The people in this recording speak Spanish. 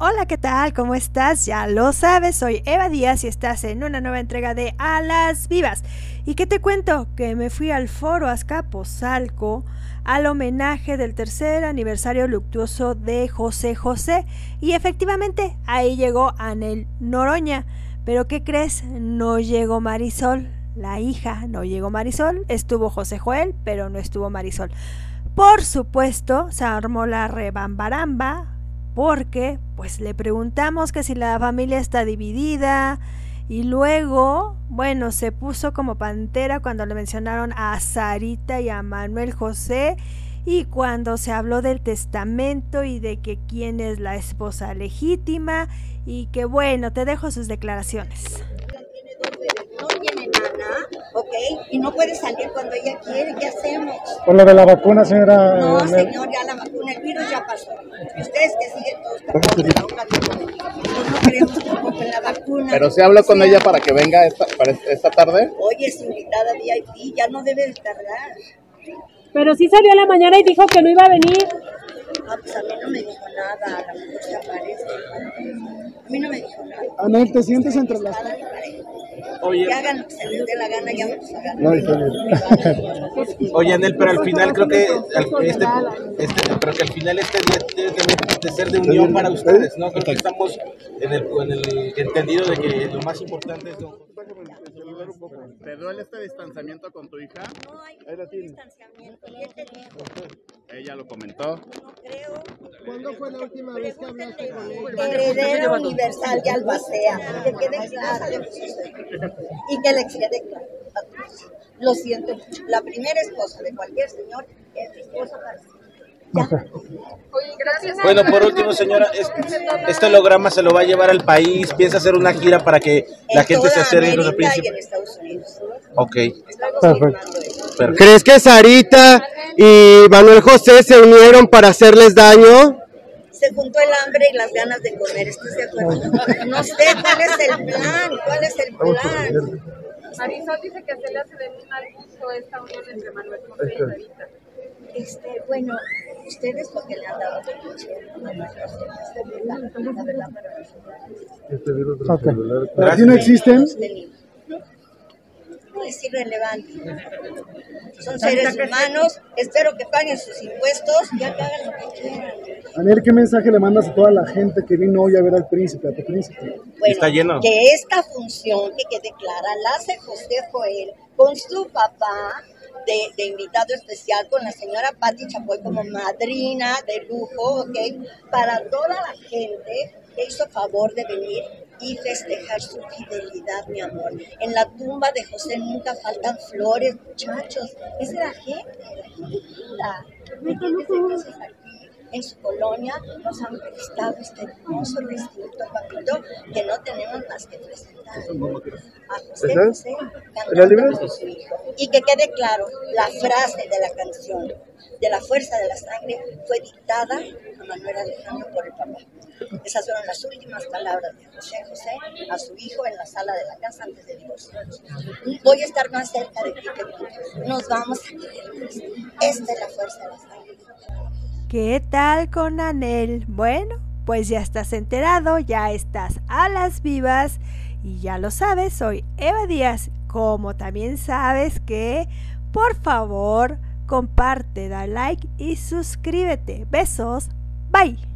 Hola, ¿qué tal? ¿Cómo estás? Ya lo sabes, soy Eva Díaz y estás en una nueva entrega de A las Vivas. ¿Y qué te cuento? Que me fui al Foro Azcapotzalco al homenaje del tercer aniversario luctuoso de José José. Y efectivamente, ahí llegó Anel Noroña. Pero ¿qué crees? No llegó Marisol, la hija, no llegó Marisol. Estuvo José Joel, pero no estuvo Marisol. Por supuesto, se armó la rebambaramba porque pues le preguntamos que si la familia está dividida y luego, bueno, se puso como pantera cuando le mencionaron a Sarita y a Manuel José y cuando se habló del testamento y de que quién es la esposa legítima y que bueno, te dejo sus declaraciones. No tiene nada, ¿ok? Y no puede salir cuando ella quiere, ¿qué hacemos? Por lo de la vacuna, señora. No, señor, ya la vacuna, el virus ya pasó. Y ustedes que siguen todos tampoco la otra no creemos tampoco en la vacuna. Pero se habló con ella para que venga para esta tarde. Oye, es invitada VIP, ya no debe de tardar. Pero sí salió a la mañana y dijo que no iba a venir. Ah, pues a mí no me dijo nada, a lo mejor se aparece. A mí no me dijo nada. Anel, ¿te sientes entre las... Oye, Que hagan lo que se les dé la gana, ya vamos a ganar. No, está bien. oye, Anel, pero al final creo que al final este día debe también de ser de unión para ustedes, ¿no? Creo que estamos en el entendido de que lo más importante es... ¿Te duele este distanciamiento con tu hija? No hay ningún distanciamiento. ¿Quién te dijo? Ella lo comentó. No creo. ¿Cuándo fue la última vez que hablaste con él? Heredera universal de Albacea. Que quede claro. Y que le quede claro. Lo siento mucho. La primera esposa de cualquier señor es mi esposa para siempre. Bueno, por último, señora, este holograma se lo va a llevar al país. ¿Piensa hacer una gira para que la gente se acerque con el príncipe? Y en Estados Unidos. Ok. Perfecto. ¿Crees que Sarita y Manuel José se unieron para hacerles daño? Se juntó el hambre y las ganas de comer, ¿estás de acuerdo? No sé cuál es el plan, Marisol dice que se le hace de un mal gusto esta unión entre Manuel José y Sarita. Bueno, ustedes porque le han dado la verdad para nosotros. ¿Para ti no existen? No es irrelevante. Son seres humanos, espero que paguen sus impuestos y ya que hagan lo que quieran. Anel, ¿qué mensaje le mandas a toda la gente que vino hoy a ver al príncipe, a tu príncipe? Bueno, está lleno. Que esta función que quede clara la hace José Joel con su papá de invitado especial, con la señora Pati Chapoy como madrina de lujo, ¿ok? Para toda la gente que hizo favor de venir y festejar su fidelidad, mi amor. En la tumba de José nunca faltan flores, muchachos. Es de la gente linda. Entonces aquí, en su colonia, nos han prestado este hermoso vestido, papito, que no tenemos más que presentar a José José cantando con su hijo. Y que quede claro, la frase de la canción de la fuerza de la sangre fue dictada a Manuel Alejandro por el papá. Esas fueron las últimas palabras de José José a su hijo en la sala de la casa antes de divorciarnos. Voy a estar más cerca de ti que tú. Nos vamos a querer más. Esta es la fuerza de la sangre. ¿Qué tal con Anel? Bueno, pues ya estás enterado, ya estás a las vivas y ya lo sabes, soy Eva Díaz. Como también sabes que, por favor, comparte, da like y suscríbete. Besos, bye.